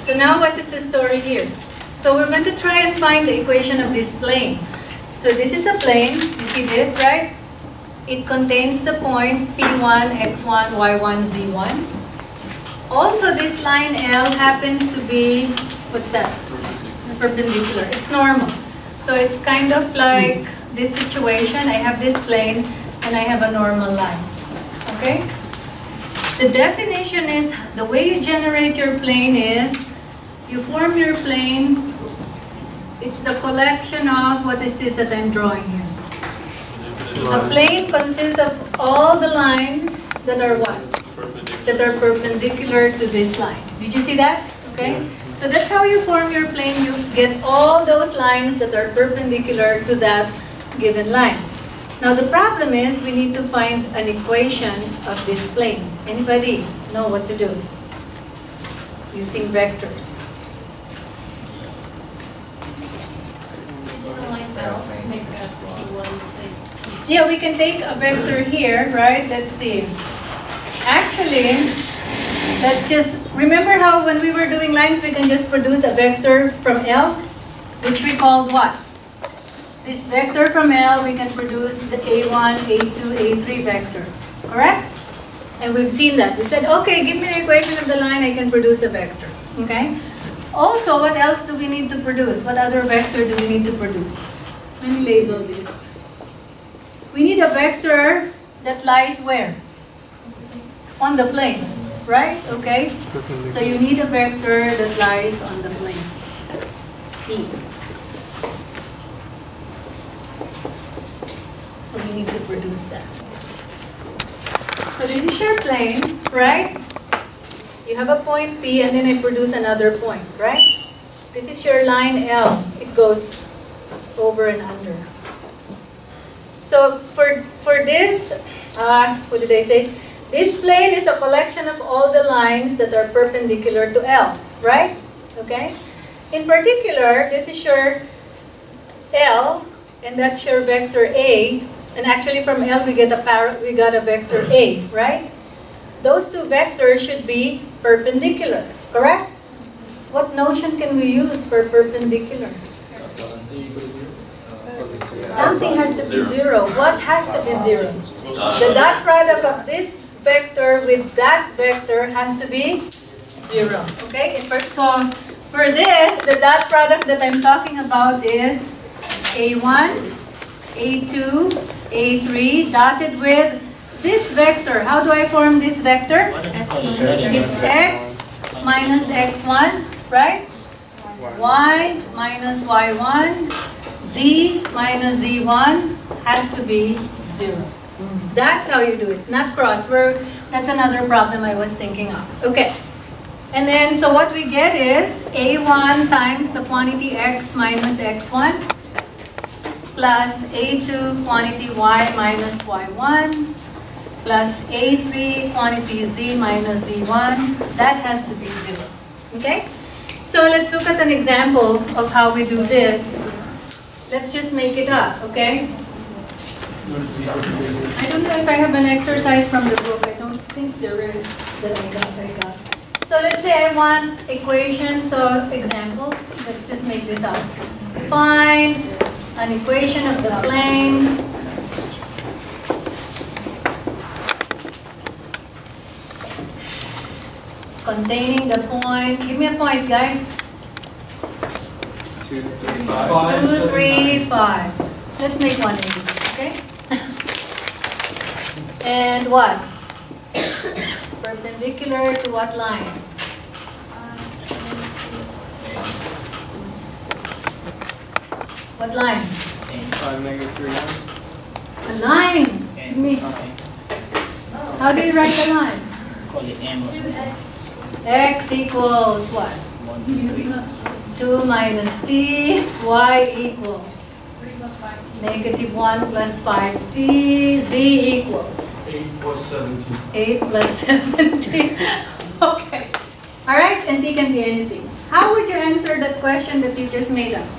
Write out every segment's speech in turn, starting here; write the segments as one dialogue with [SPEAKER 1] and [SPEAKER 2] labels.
[SPEAKER 1] So now what is the story here? So we're going to try and find the equation of this plane. So this is a plane, you see this, right? It contains the point P1, X1, Y1, Z1. Also this line L happens to be, what's that? Perpendicular. It's normal. So it's kind of like this situation. I have this plane and I have a normal line. Okay? The definition is, the way you generate your plane is, you form your plane, it's the collection of, what is this that I'm drawing here? A plane consists of all the lines that are what? That are perpendicular to this line. Did you see that? Okay? So that's how you form your plane. You get all those lines that are perpendicular to that given line. Now the problem is, we need to find an equation of this plane. Anybody know what to do? Using vectors. Yeah, we can take a vector here, right? Let's see. Actually, let's just, remember how when we were doing lines, we can just produce a vector from L, which we called what? This vector from L, we can produce the A1, A2, A3 vector, correct? And we've seen that. We said, okay, give me the equation of the line, I can produce a vector, okay? Also, what else do we need to produce? What other vector do we need to produce? Let me label this. We need a vector that lies where? On the plane, right? Okay? So you need a vector that lies on the plane. E. So we need to produce that. So this is your plane, right? You have a point P and then I produce another point, right? This is your line L. It goes over and under. So for this, what did I say? This plane is a collection of all the lines that are perpendicular to L, right? Okay? In particular, this is your L, and that's your vector A. And actually from L we got a vector A, right? Those two vectors should be perpendicular, correct? What notion can we use for perpendicular? Something has to be zero. What has to be zero? The dot product of this vector with that vector has to be zero. Okay? So for this, the dot product that I'm talking about is A1, A2, A3 dotted with this vector. How do I form this vector? It's X minus X1, right? Y minus Y1, Z minus Z1 has to be 0. That's how you do it, not cross. That's another problem I was thinking of. Okay. And then, so what we get is A1 times the quantity X minus X1 plus A2 quantity Y minus Y1 plus A3 quantity Z minus Z1. That has to be 0. Okay? So let's look at an example of how we do this. Let's just make it up, okay? I don't know if I have an exercise from the book. I don't think there is that I got. So let's say I want equation, so example. Let's just make this up. Find an equation of the plane containing the point. Give me a point, guys.
[SPEAKER 2] 2, 3,
[SPEAKER 1] 2, 3, 5. Let's make 180, okay? And what? Perpendicular to what line? What line?
[SPEAKER 2] 5, -3.
[SPEAKER 1] A line. Give me. How do you write a line?
[SPEAKER 3] Call it M.
[SPEAKER 1] X equals what? 2 minus t. Y equals -1 plus 5t. Z equals
[SPEAKER 2] 8 plus 17.
[SPEAKER 1] 8 plus 17. Okay. All right, and t can be anything. How would you answer that question that you just made up?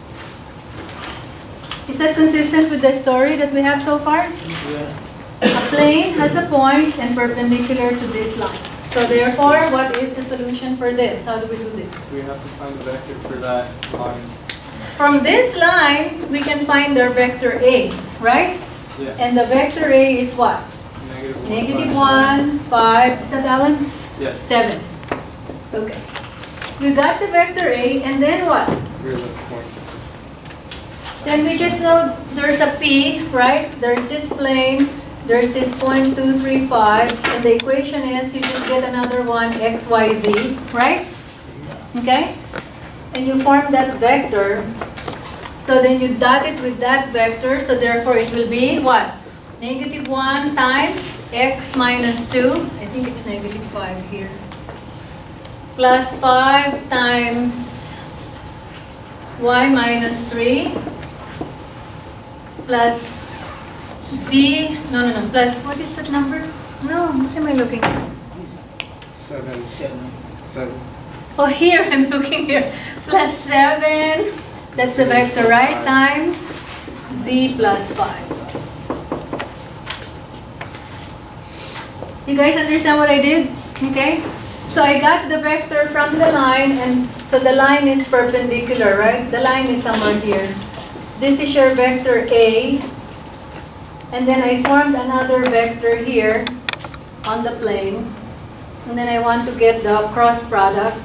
[SPEAKER 1] Is that consistent with the story that we have so far?
[SPEAKER 3] Yeah.
[SPEAKER 1] A plane has a point and perpendicular to this line. So So therefore, what is the solution for this? How do we do this?
[SPEAKER 2] We have to find a vector for that line.
[SPEAKER 1] From this line, we can find our vector A, right?
[SPEAKER 2] Yeah.
[SPEAKER 1] And the vector A is what? Negative 1, 5. Is that Alan?
[SPEAKER 2] Yes.
[SPEAKER 1] 7. Okay. We got the vector A, and then what?
[SPEAKER 2] Here's the point.
[SPEAKER 1] Then we just know there's a P, right? There's this plane, there's this point 2, 3, 5, and the equation is you just get another one, x, y, z, right? Okay? And you form that vector. So then you dot it with that vector, so therefore it will be what? Negative 1 times x minus 2, I think it's negative 5 here, plus 5 times y minus 3, plus z, plus, what is that number? No, what am I looking at?
[SPEAKER 2] 7.
[SPEAKER 1] Oh, here, I'm looking here. Plus 7, that's the vector, right? Times z plus 5. You guys understand what I did? Okay? So I got the vector from the line, and so the line is perpendicular, right? The line is somewhere here. This is your vector A. And then I formed another vector here on the plane. And then I want to get the cross product.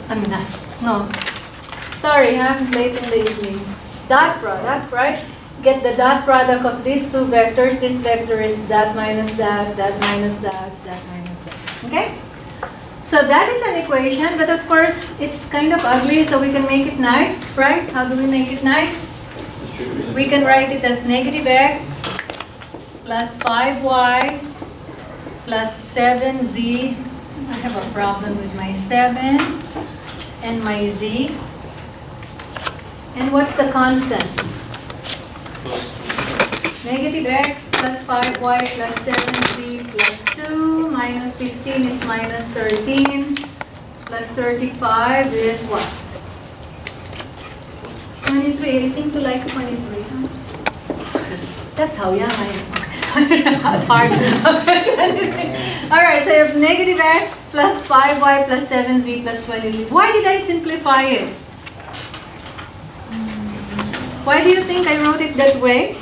[SPEAKER 1] Sorry, I'm late in the evening. Dot product, right? Get the dot product of these two vectors. This vector is that minus that minus that minus that. Okay? So that is an equation, but of course it's kind of ugly, so we can make it nice, right? How do we make it nice? We can write it as negative x plus 5y plus 7z. I have a problem with my 7 and my z. And what's the constant? Negative x plus 5y plus 7z plus 2 minus 15 is minus 13 plus 35 is what? 23. I seem to like 23. Huh? That's how young I am. Not hard. Alright, so you have negative x plus 5y plus 7z plus 23. Why did I simplify it? Why do you think I wrote it that way?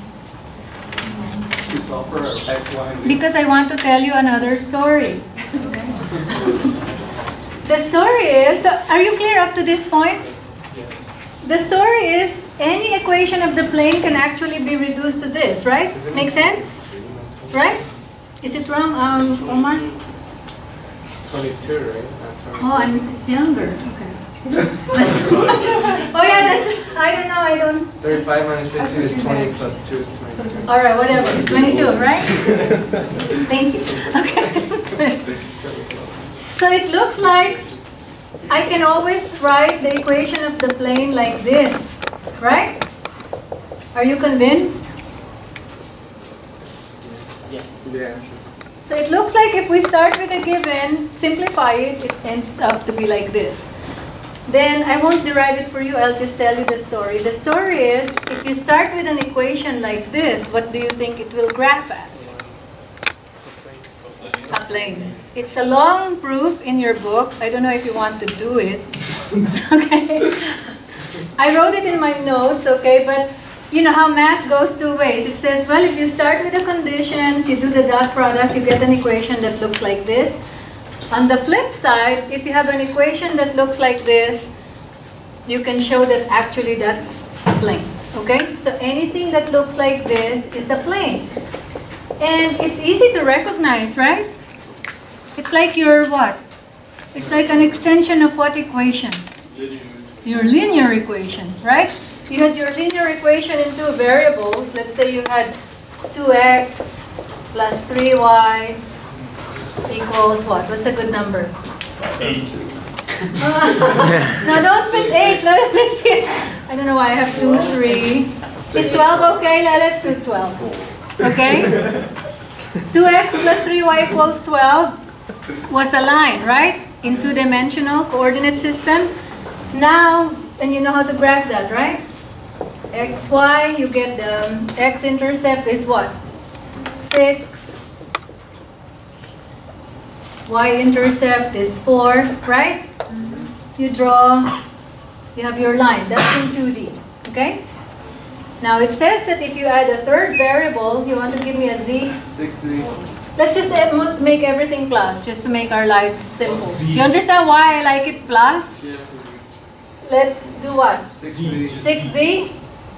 [SPEAKER 2] To solve for x, y, and z.
[SPEAKER 1] Because I want to tell you another story. The story is, so are you clear up to this point?
[SPEAKER 2] Yes.
[SPEAKER 1] The story is, any equation of the plane can actually be reduced to this, right? Make sense? Right? Is it wrong, Omar?
[SPEAKER 2] 22, right?
[SPEAKER 1] Oh, it's younger. Okay. Oh yeah, I don't know, I don't.
[SPEAKER 2] 35 minus 15 is 20 plus 2 is 22.
[SPEAKER 1] Alright, whatever. 22, right? Thank you. Okay. So it looks like I can always write the equation of the plane like this, right? Are you convinced?
[SPEAKER 2] Yeah.
[SPEAKER 1] So it looks like if we start with a given, simplify it, it ends up to be like this. Then I won't derive it for you, I'll just tell you the story. The story is, if you start with an equation like this, what do you think it will graph as? A plane. It's a long proof in your book. I don't know if you want to do it. Okay. I wrote it in my notes, okay, but you know how math goes two ways. It says, well, if you start with the conditions, you do the dot product, you get an equation that looks like this. On the flip side, if you have an equation that looks like this, you can show that actually that's a plane. Okay? So anything that looks like this is a plane. And it's easy to recognize, right? It's like your what? It's like an extension of what equation? Your linear equation, right? You had your linear equation in two variables. Let's say you had 2x plus 3y equals what? What's a good number?
[SPEAKER 3] 8.
[SPEAKER 1] No, don't put 8. Let's see. I don't know why I have 2, 3. Is 12 okay? Let's do 12. Okay? 2x plus 3y equals 12 was a line, right? In two-dimensional coordinate system. Now, and you know how to graph that, right? X, y, you get the x-intercept is what? 6. y-intercept is 4, right? You draw, you have your line. That's in 2D, okay? Now it says that if you add a third variable, you want to give me a z?
[SPEAKER 2] 6z.
[SPEAKER 1] Let's just make everything plus, just to make our lives simple. Do you understand why I like it plus?
[SPEAKER 2] Yeah.
[SPEAKER 1] Let's do what?
[SPEAKER 2] 6z.
[SPEAKER 1] 6z?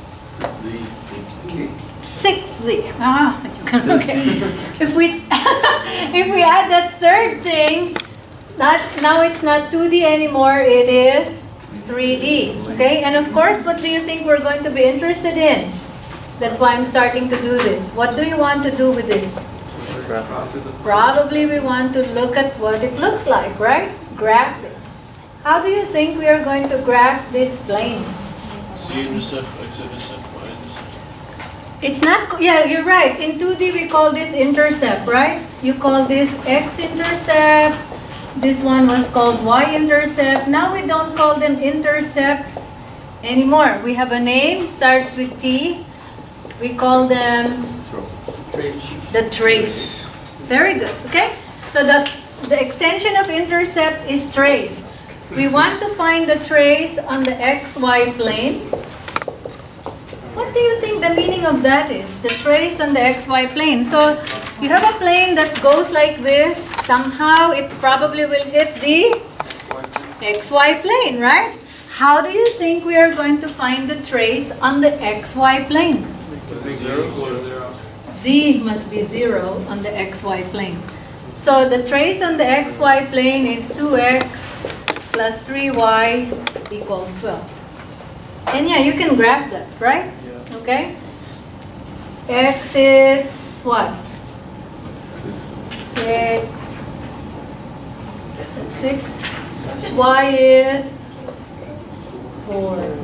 [SPEAKER 1] 6z. Ah, okay. If we if we add that third thing, now it's not 2D anymore, it is 3D. Okay? And of course, what do you think we're going to be interested in? That's why I'm starting to do this. What do you want to do with this? Probably we want to look at what it looks like, right? Graph it. How do you think we are going to graph this plane?
[SPEAKER 3] Z-intercept, x-intercept, y-intercept.
[SPEAKER 1] It's not, yeah, you're right. In 2D we call this intercept, right? You call this x-intercept. This one was called y-intercept. Now we don't call them intercepts anymore. We have a name, starts with T. We call them the trace. Very good, okay? So the extension of intercept is trace. We want to find the trace on the xy plane. What do you think the meaning of that is? The trace on the xy plane. So you have a plane that goes like this. Somehow it probably will hit the xy plane, right? How do you think we are going to find the trace on the xy plane? Z must be 0 on the xy plane. So the trace on the xy plane is 2x plus 3y equals 12. And yeah, you can graph that, right?
[SPEAKER 2] Yeah.
[SPEAKER 1] Okay? X is what? 6. 6. Y is 4.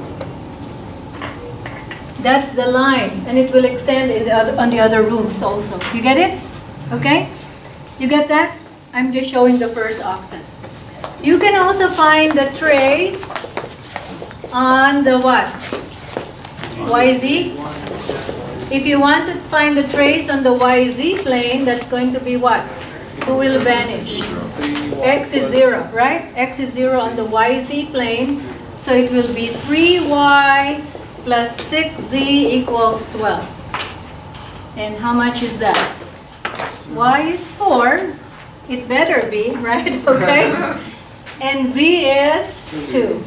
[SPEAKER 1] That's the line, and it will extend in on the other rooms also. You get it? Okay? You get that? I'm just showing the first octant. You can also find the trace on the what? YZ? If you want to find the trace on the YZ plane, that's going to be what? Who will vanish? X is 0, right? X is 0 on the YZ plane, so it will be 3y plus 6z equals 12. And how much is that? Y is 4. It better be, right? Okay? And z is 2.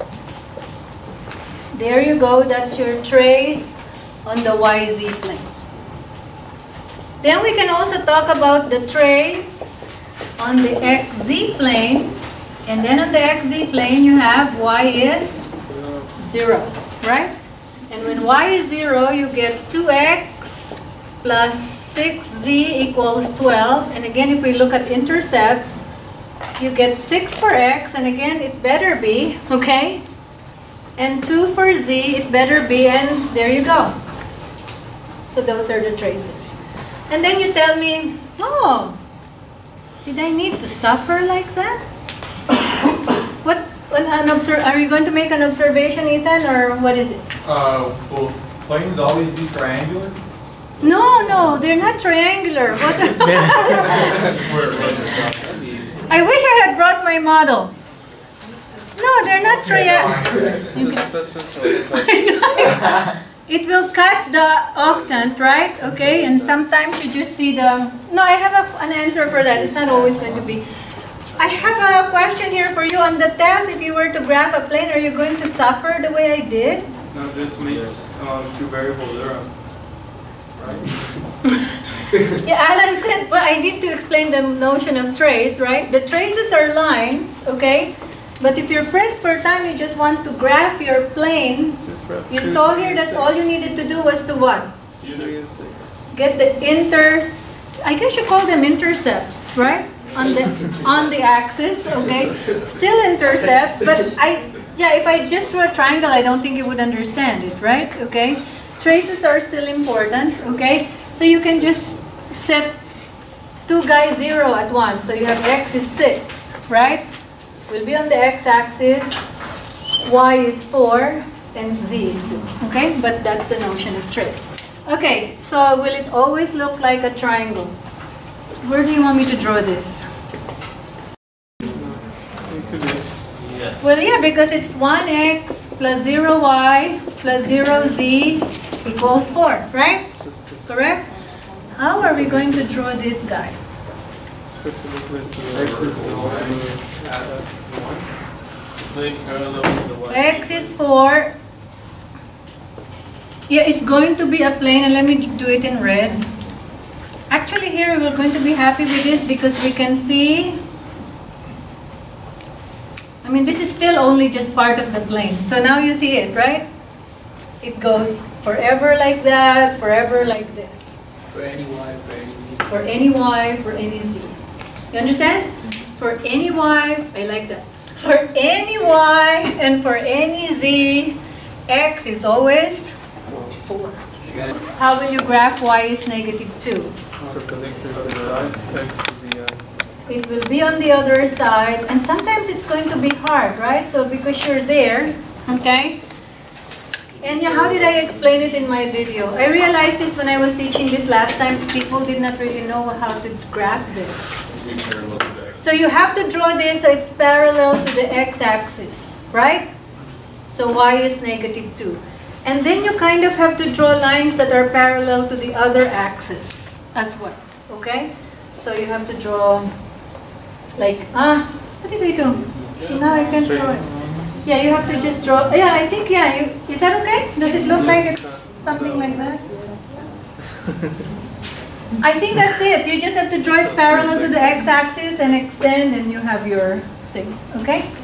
[SPEAKER 1] There you go. That's your trace on the YZ plane. Then we can also talk about the trace on the XZ plane. And then on the XZ plane, you have y is 0, right? And when y is 0, you get 2x plus 6z equals 12. And again, if we look at intercepts, you get 6 for x, and again, it better be, okay? And 2 for z, it better be, and there you go. So those are the traces. And then you tell me, oh, did I need to suffer like that? Are you going to make an observation, Ethan, or what is it?
[SPEAKER 4] Will planes always be triangular?
[SPEAKER 1] No, they're not triangular. What? I wish I had brought my model. No, they're not triangular. It will cut the octant, right? Okay, and sometimes you just see the... No, I have an answer for that. It's not always going to be... I have a question here for you on the test. If you were to graph a plane, are you going to suffer the way I did?
[SPEAKER 2] No, just make two variables there. Right?
[SPEAKER 1] Yeah, Alan said, well, I need to explain the notion of trace, right? The traces are lines, okay? But if you're pressed for time, you just want to graph your plane. You saw here that all you needed to do was to what? Get the I guess you call them intercepts, right? On the axis, okay? Still intercepts, but if I just drew a triangle, I don't think you would understand it, right? Okay? Traces are still important, okay? So you can just set 2 guys 0 at once. So you have x is 6, right? Will be on the x-axis, y is 4, and z is 2, okay? But that's the notion of trace. Okay, so will it always look like a triangle? Where do you want me to draw this? Well, yeah, because it's 1x plus 0y plus 0z equals 4, right? Correct? How are we going to draw this guy?
[SPEAKER 3] Plane parallel to the y.
[SPEAKER 1] X is 4. Yeah, it's going to be a plane, and let me do it in red. Actually, here we're going to be happy with this because we can see. I mean, this is still only just part of the plane. So now you see it, right? It goes forever like that, forever like this.
[SPEAKER 5] For any y, for any z.
[SPEAKER 1] For any y, for any z. You understand? For any y, I like that. For any y and for any z, x is always 4. How will you graph y is negative 2?
[SPEAKER 2] Perpendicular to the side, x is the
[SPEAKER 1] It will be on the other side, and sometimes it's going to be hard, right? So because you're there, okay? And yeah, how did I explain it in my video? I realized this when I was teaching this last time. People did not really know how to graph this.
[SPEAKER 3] Be parallel to the x.
[SPEAKER 1] So you have to draw this so it's parallel to the x-axis, right? So y is negative 2. And then you kind of have to draw lines that are parallel to the other axis as well, okay? So you have to draw like, what did I do? See, now I can't draw it. Yeah, you have to just draw, yeah, I think, yeah, is that okay? Does it look like it's something like that? I think that's it. You just have to draw it parallel to the x-axis and extend, and you have your thing, okay?